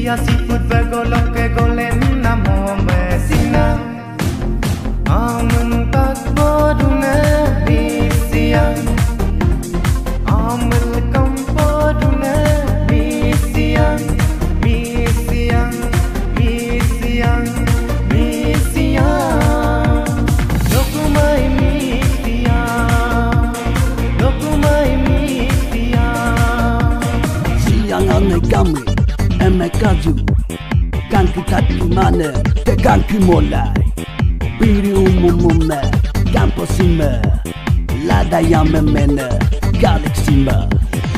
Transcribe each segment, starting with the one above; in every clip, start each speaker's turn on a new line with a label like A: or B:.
A: siput bergolok ke golen namo mesina amun tak boduna di siang amul kompoduna di siang di siang di siang di siang dokumai mi siang
B: siang angai kami emek kaju kan kita di mana tekan mulai piri umumnya campo sima lada yang memena galaksi ma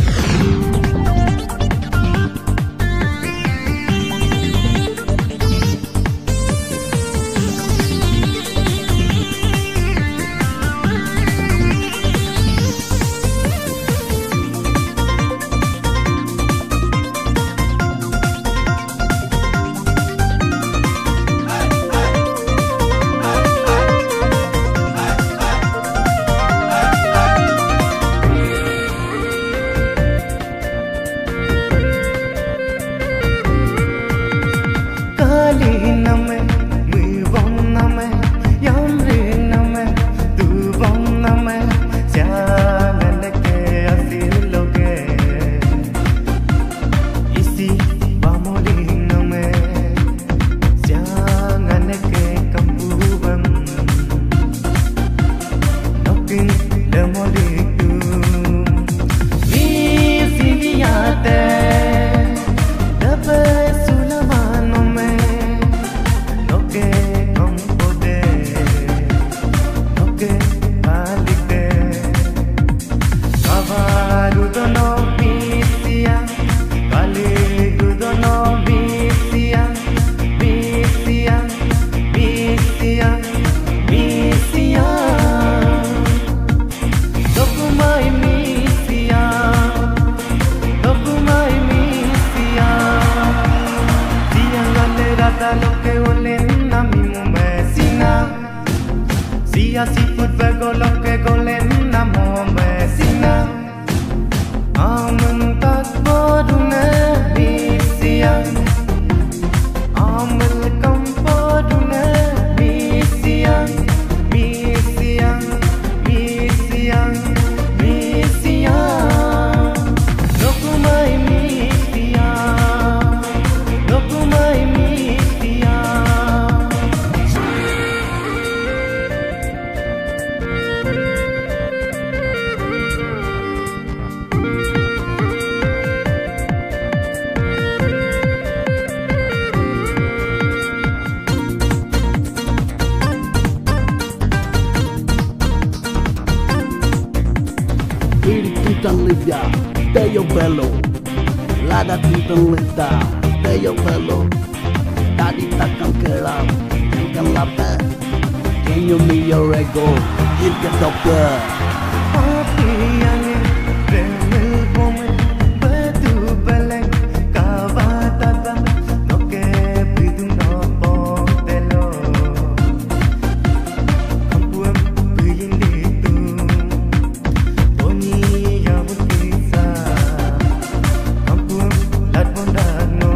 A: siput bergolok ke golen namo mesina amun tak boduna di siang amul kompoduna di siang di siang di siang di siang dokumai mi siang dokumai mi siang
B: Tintang lidah, teyo bello, lada tintang lidah, teyo bello. Tadi takkan kelam, takkan lapar. Can you me your ego, hit the doctor.
A: Api angin, remel bome, batu beleng, kabatata, noke pridung nopo telo. Kampuam prinditu, Tony yamut kisa, kampuam lat bondano.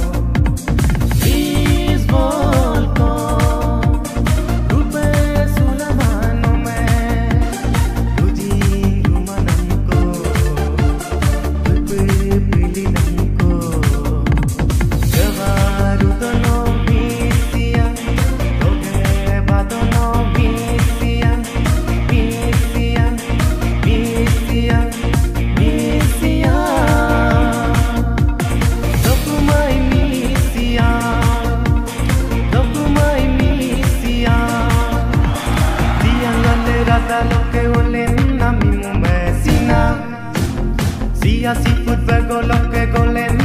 A: Please volko, rupe sulamano me, tuji rumanamko, rupe pilinamko. Javaru tono bisiya, toge batono bisiya, bisiya, bisiya, bisiya. Dokumai misiya, dokumai misiya. Siang gale rata loke olen nami mu mesina. Siput bergolok ke golen